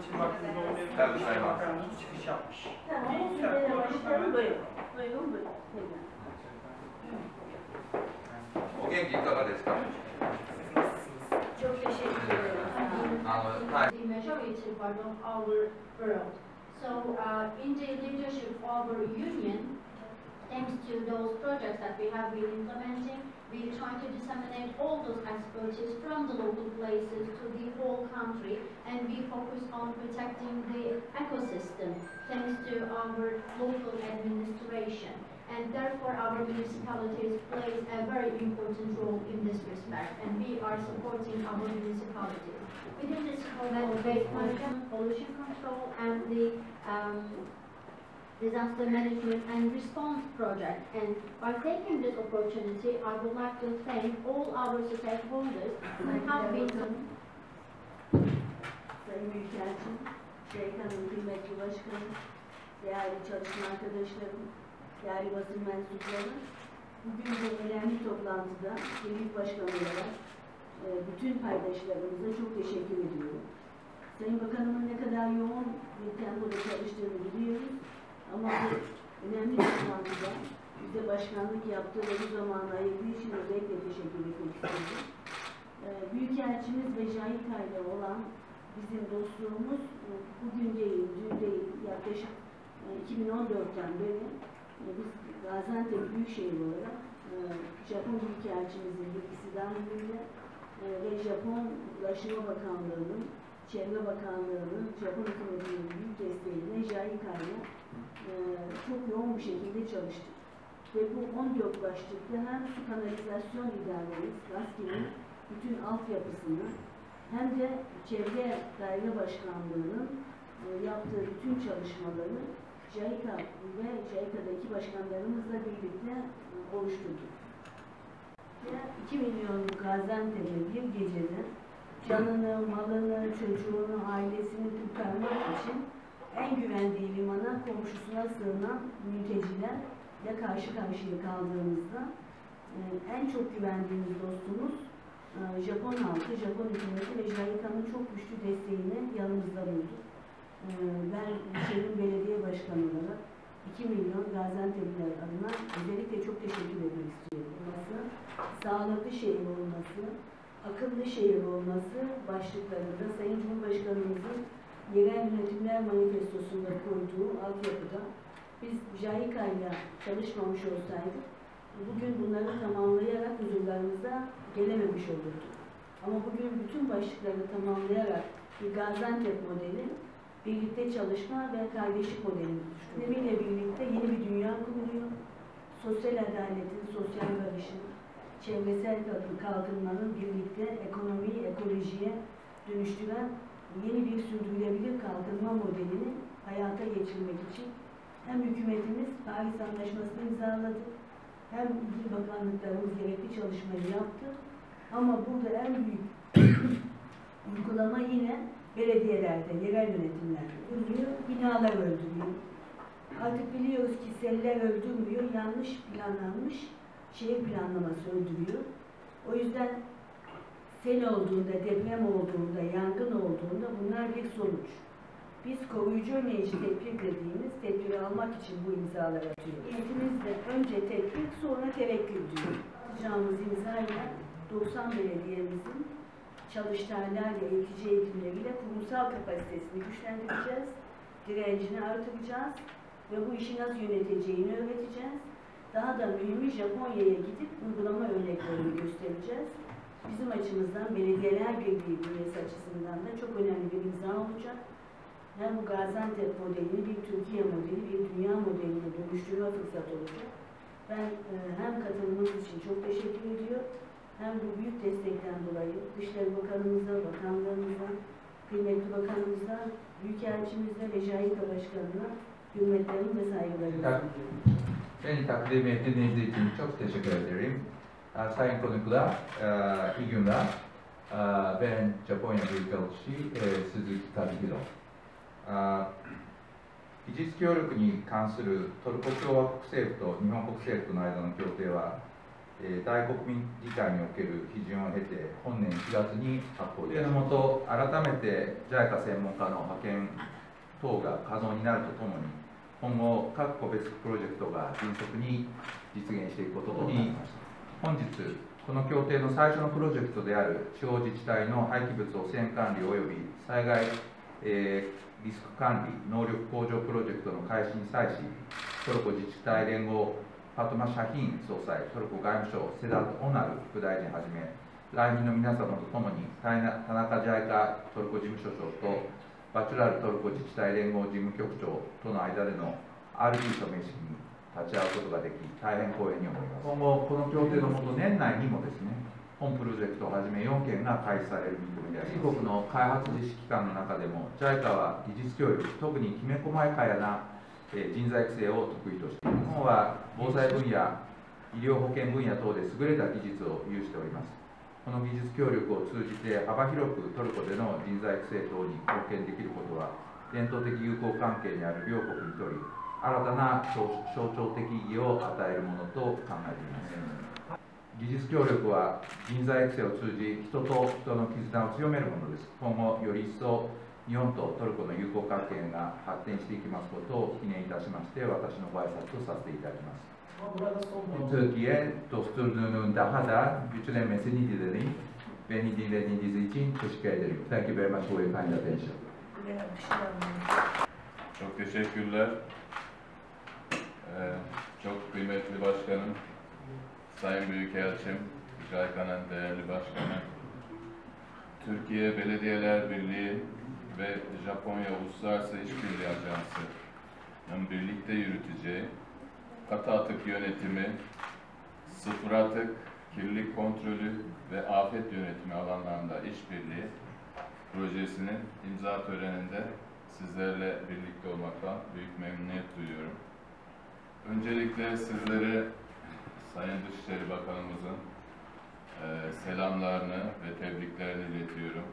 için vaktiniz olmayabilir. Tabii, sayın Bakanımız çıkış yapmış. Tamam, sizlere başlayalım. Buyurun. Buyurun, buyurun. お元気いかがですか？ Çok teşekkür ederim. はい。 The majority part of our world. So, in the leadership of our union, thanks to those projects that we have been implementing, we try to disseminate all those expertise from the local places to the whole country, and we focus on protecting the ecosystem thanks to our local administration. And therefore our municipalities plays a very important role in this respect, and we are supporting our municipalities. Within this scope of waste management, pollution control, and the disaster management and response project. And by taking this opportunity, I would like to thank all our stakeholders who have been... Sayın Büyükelçim, Şeykan'ın kıymetli başkanı, değerli çalışma arkadaşlarım, değerli basın mensupları, bugün bu önemli toplantıda Büyük Başkan olarak bütün paydaşlarımıza çok teşekkür ediyorum. Sayın Bakanımın ne kadar yoğun bir tempoda çalıştığını biliyoruz ama bu önemli toplantıda bize başkanlık yaptığı ve bu zamanı ayırdığı için özellikle teşekkür etmek istiyorum. Büyükelçimiz ve JICA ile olan bizim dostluğumuz bugün değil, dün değil, yaklaşık 2014'ten beri biz Gaziantep Büyükşehir olarak Japon Büyükelçimizin bilgisi dahilinde ve Japon Ulaştırma Bakanlığı'nın, Çevre Bakanlığı'nın, Japon hükümetinin büyük desteğiyle JICA ile çok yoğun bir şekilde çalıştık. Ve bu 14 başlıklı hem su kanalizasyon idaremiz, GASKİ'nin bütün altyapısını hem de Çevre Daire Başkanlığı'nın yaptığı bütün çalışmaları JICA ve JICA'daki başkanlarımızla birlikte oluşturduk. 2 milyonluk Gaziantep'e bir gecede canını, malını, çocuğunu, ailesini kurtarmak için en güvendiği limana, komşusuna sığınan mültecilerle karşı karşıya kaldığımızda en çok güvendiğimiz dostumuz Japon halkı, Japon hükümeti ve JICA'nın çok güçlü desteğine yanımızda buldu. Ben şehrin belediye başkanı olarak 2 milyon Gaziantep'liler adına özellikle çok teşekkür etmek istiyorum. Sağlıklı şehir olması, akıllı şehir olması başlıklarında Sayın Cumhurbaşkanımızın yerel yönetimler manifestosunda koyduğu altyapıda biz JICA ile çalışmamış olsaydık bugün bunları tamamlayarak huzurlarımıza gelememiş olurduk. Ama bugün bütün başlıkları tamamlayarak bir Gaziantep modeli, birlikte çalışma ve kardeşlik modelini oluşturuyor. Pandemiyle birlikte yeni bir dünya kuruluyor. Sosyal adaletin, sosyal barışın, çevresel kalkınmanın birlikte ekonomiyi, ekolojiye dönüştüren yeni bir sürdürülebilir kalkınma modelini hayata geçirmek için hem hükümetimiz Paris Anlaşması'nı imzaladı, hem ilgili bakanlıklarımız gerekli çalışmayı yaptı. Ama burada en büyük uygulama yine belediyelerde, yerel yönetimlerde öldürüyor, binalar öldürüyor. Artık biliyoruz ki seller öldürmüyor, yanlış planlanmış şehir planlaması öldürüyor. O yüzden sel olduğunda, deprem olduğunda, yangın olduğunda bunlar bir sonuç. Biz koruyucu önleyici tedbir dediğimiz tedbiri almak için bu imzaları atıyoruz. Niyetimiz de önce tedbir, sonra tevekkül diyor. Atacağımız imzayla 90 belediyemizin çalıştaylarla, eğitici eğitimleriyle kurumsal kapasitesini güçlendireceğiz, direncini artıracağız ve bu işi nasıl yöneteceğini öğreteceğiz. Daha da mühimi Japonya'ya gidip uygulama örneklerini göstereceğiz. Bizim açımızdan belediyeler birliği bünyesi açısından da çok önemli bir imza olacak. Hem bu Gaziantep modelini bir Türkiye modeli, bir dünya modeline dönüştürme fırsat olacak. Ben hem katılımınız için çok teşekkür ediyorum, hem bu büyük destekten dolayı Dışişleri Bakanımıza, bakanlarımıza, kıymetli bakanımıza, Büyükelçimize ve JICA Başkanı'na hürmetlerim ve saygılarım. Beni takdim ettiğiniz için çok teşekkür ederim. Sayın konuklar, iyi günler. Ben Japonya Büyükelçisi Suzuki Tadihiro. 技術協力に関するトルコ共和国政府と日本国政府との間の協定は大国民議会における批准を経て、本年4月に発行いたしました。もと、改めて JICA 専門家の派遣等が可能になるとともに、今後、各個別プロジェクトが迅速に実現していくこととなりました。本日、この協定の最初のプロジェクトである地方自治体の廃棄物汚染管理及び災害、リスク管理能力向上プロジェクトの開始に際し、トルコ自治体連合ファトマ・シャヒーン総裁、トルコ外務省セダート・オナル副大臣はじめ、来賓の皆様とともに、田中ジャイカトルコ事務所長とバチュラルトルコ自治体連合事務局長との間での RB 署名式に立ち会うことができ、大変光栄に思います。今後、この協定の下、年内にもですね、本プロジェクトをはじめ4件が開始される見込みであり、中国の開発実施機関の中でも、JICA は技術協力、特にきめ細やかな人材育成を得意としています。日本は防災分野、医療保険分野等で優れた技術を有しております。この技術協力を通じて幅広くトルコでの人材育成等に貢献できることは、伝統的友好関係にある両国にとり、新たな象徴的意義を与えるものと考えています。技術協力は人材育成を通じ、人と人の絆を強めるものです。今後、より一層日本とトルコの友好関係が発展していきますことを記念いたしまして、私のご挨拶とさせていただきます。Türkiye dostluğunun daha da güçlenmesini dilerim. Beni dinlediğiniz için teşekkür ederim. Thank you very much for your kind attention. Çok teşekkürler. Çok kıymetli başkanım, Sayın Büyükelçim, JICA'nın değerli başkanı, Türkiye Belediyeler Birliği ve Japonya Uluslararası İşbirliği Ajansı'nın birlikte yürüteceği katı atık yönetimi, sıfır atık, kirlilik kontrolü ve afet yönetimi alanlarında işbirliği projesinin imza töreninde sizlerle birlikte olmaktan büyük memnuniyet duyuyorum. Öncelikle sizlere Sayın Dışişleri Bakanımızın selamlarını ve tebriklerini iletiyorum.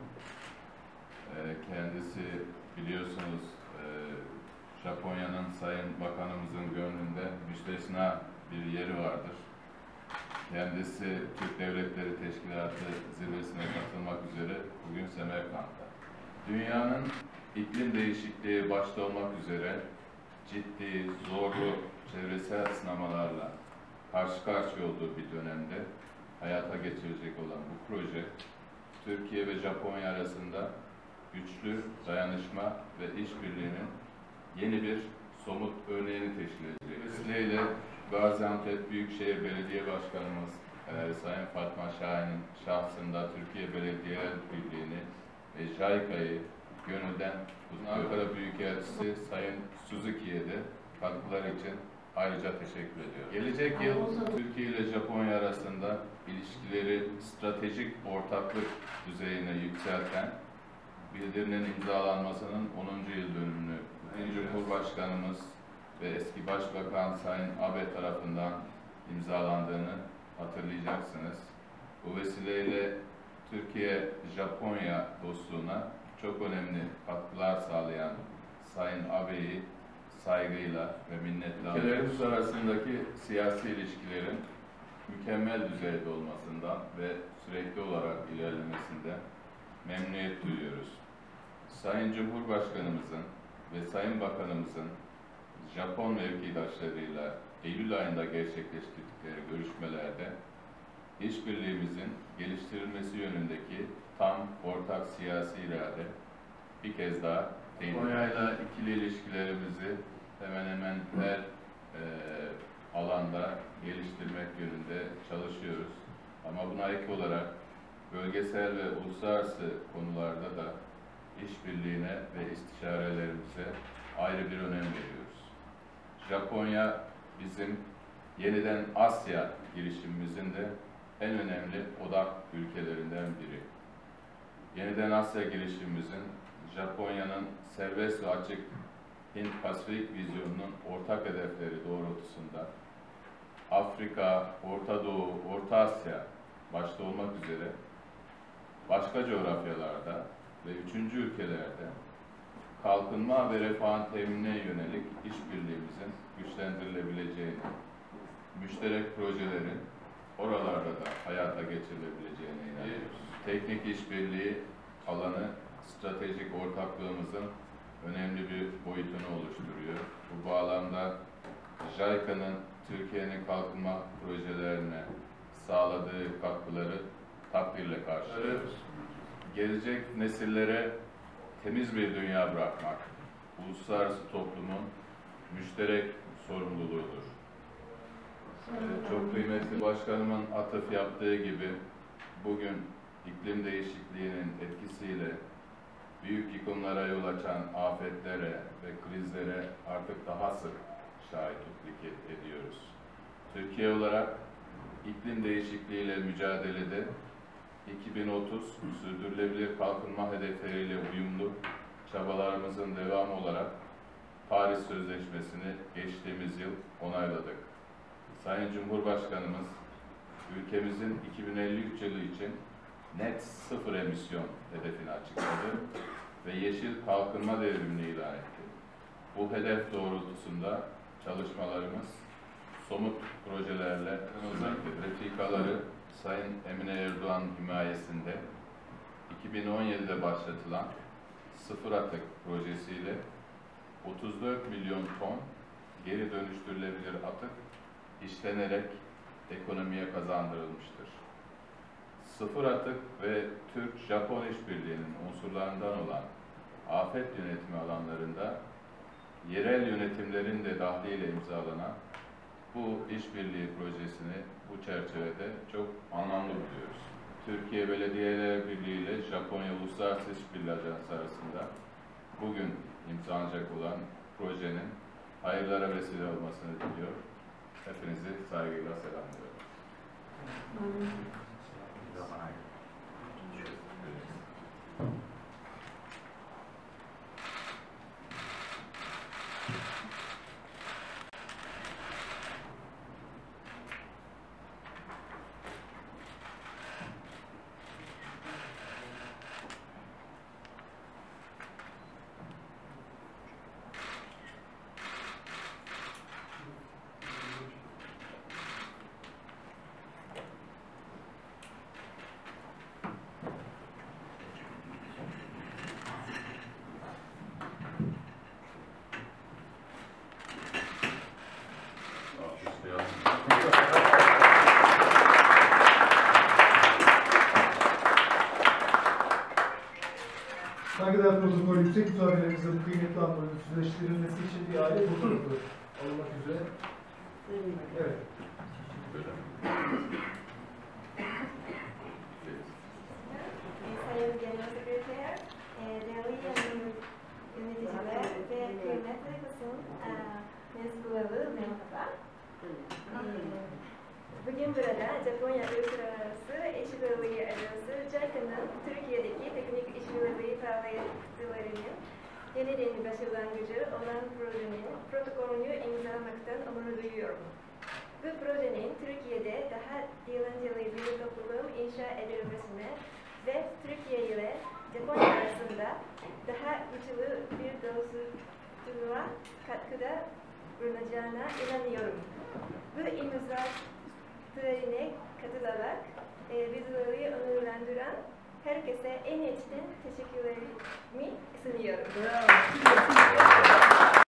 Kendisi biliyorsunuz Japonya'nın Sayın Bakanımızın gönlünde müstesna bir yeri vardır. Kendisi Türk Devletleri Teşkilatı zirvesine katılmak üzere bugün Semerkant'ta. Dünyanın iklim değişikliği başta olmak üzere ciddi, zorlu çevresel sınamalarla karşı karşıya olduğu bir dönemde hayata geçirecek olan bu proje, Türkiye ve Japonya arasında güçlü dayanışma ve işbirliğinin yeni bir somut örneğini teşkil edecek. Vesileyle Gaziantep Büyükşehir Belediye Başkanımız Sayın Fatma Şahin'in şahsında Türkiye Belediyeler Birliği'ni ve JICA'yı gönülden Ankara Büyükelçisi Sayın Suzuki'ye de katkıları için ayrıca teşekkür ediyorum. Gelecek yıl Türkiye ile Japonya arasında ilişkileri stratejik ortaklık düzeyine yükselten bildirinin imzalanmasının 10. yıl dönümünü Cumhurbaşkanımız ve eski Başbakan Sayın Abe tarafından imzalandığını hatırlayacaksınız. Bu vesileyle Türkiye-Japonya dostluğuna çok önemli katkılar sağlayan Sayın Abe'yi saygıyla ve minnetle anıyoruz. Ülkelerimiz arasındaki siyasi ilişkilerin mükemmel düzeyde olmasından ve sürekli olarak ilerlemesinden memnuniyet duyuyoruz. Sayın Cumhurbaşkanımızın ve Sayın Bakanımızın Japon mevkidaşlarıyla Eylül ayında gerçekleştirdikleri görüşmelerde işbirliğimizin geliştirilmesi yönündeki tam ortak siyasi irade bir kez daha Japonya'yla ikili ilişkilerimizi hemen hemen her alanda geliştirmek yönünde çalışıyoruz. Ama buna ek olarak bölgesel ve uluslararası konularda da işbirliğine ve istişarelerimize ayrı bir önem veriyoruz. Japonya bizim yeniden Asya girişimimizin de en önemli odak ülkelerinden biri. Yeniden Asya girişimimizin Japonya'nın serbest ve açık Hint-Pasifik vizyonunun ortak hedefleri doğrultusunda Afrika, Orta Doğu, Orta Asya başta olmak üzere başka coğrafyalarda ve üçüncü ülkelerde kalkınma ve refahın teminine yönelik işbirliğimizin güçlendirilebileceğini, müşterek projelerin oralarda da hayata geçirilebileceğine inanıyoruz. Teknik işbirliği alanı stratejik ortaklığımızın önemli bir boyutunu oluşturuyor. Bu bağlamda JICA'nın Türkiye'nin kalkınma projelerine sağladığı katkıları takdirle karşılıyoruz. Gelecek nesillere temiz bir dünya bırakmak, uluslararası toplumun müşterek sorumluluğudur. Çok kıymetli başkanımın atıf yaptığı gibi bugün iklim değişikliğinin etkisiyle büyük yıkımlara yol açan afetlere ve krizlere artık daha sık şahitlik ediyoruz. Türkiye olarak iklim değişikliğiyle mücadelede 2030 sürdürülebilir kalkınma hedefleriyle uyumlu çabalarımızın devamı olarak Paris Sözleşmesi'ni geçtiğimiz yıl onayladık. Sayın Cumhurbaşkanımız ülkemizin 2053 yılı için net sıfır emisyon hedefini açıkladı ve yeşil kalkınma devrimini ilan etti. Bu hedef doğrultusunda çalışmalarımız somut projelerle refikaları Sayın Emine Erdoğan himayesinde 2017'de başlatılan sıfır atık projesiyle 34 milyon ton geri dönüştürülebilir atık işlenerek ekonomiye kazandırılmıştır. Sıfır atık ve Türk-Japon işbirliğinin unsurlarından olan afet yönetimi alanlarında yerel yönetimlerin de dahliyle imzalanan bu işbirliği projesini bu çerçevede çok anlamlı buluyoruz. Türkiye Belediyeler Birliği ile Japonya Uluslararası İşbirliği Ajansı arasında bugün imzalanacak olan projenin hayırlara vesile olmasını diliyor. Hepinizi saygıyla selamlıyorum. Saygıdeğer protokol yüksek müsaadenizle bu kıymetli anların süreçleştirilmesi için bir aile fotoğrafı alınmak üzere. Evet. Sayın Genel Sekreter, değerli yöneticiler ve kıymetli basın mensupları merhaba. Bugün burada Japonya Uluslararası İşbirliği Ajansı JICA'nın Türkiye'deki teknik işbirliği faaliyetlerinin yeniden başlangıcı olan projenin protokolünü imzalamaktan onur duyuyorum. Bu projenin Türkiye'de daha eğlenceli bir toplum inşa edilmesine ve Türkiye ile Japonya arasında daha güçlü bir dostluğa katkıda bulunacağına inanıyorum. Bu imza törenine katılarak bizleri onurlandıran herkese en içten teşekkürlerimi sunuyorum.